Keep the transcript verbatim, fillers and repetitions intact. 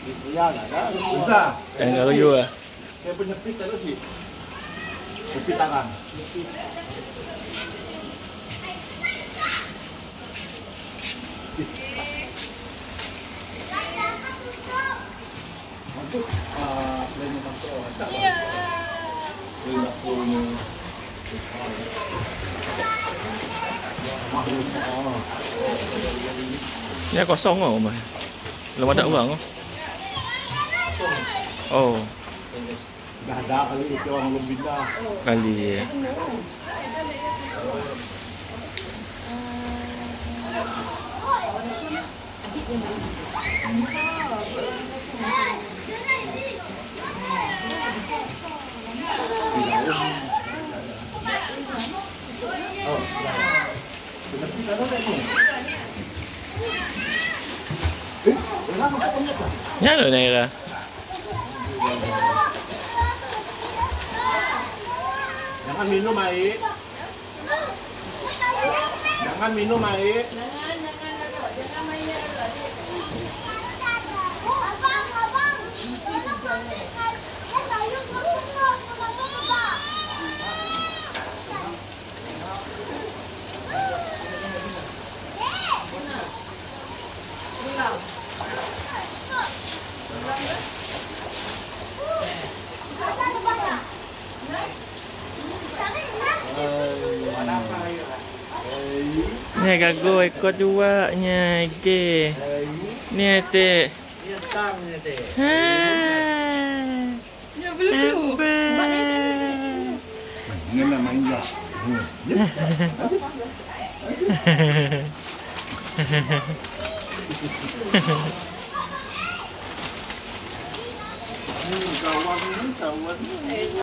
Ya, ada. Susah. Jangan kayu ah. Saya penyepit terus sih. Jepit tangan. Masuk ah lainnya masuk. Iya. Ini punya. Ini kosong kok rumah. Belum ada orang kok. Oh. Dah ada kali itu orang belum pindah. Kali ya. Nhá rồi này là Jangan minum air. Jangan minum air. Jangan, jangan, jangan main air. Abang, abang. Saya sayur terus sama Bapak. Pulang. Ni gago ikut juga nya ke. Ni te. Ini tang ni teh. Ha. Ya belum. Ini memang indah. Kawan ini kawan.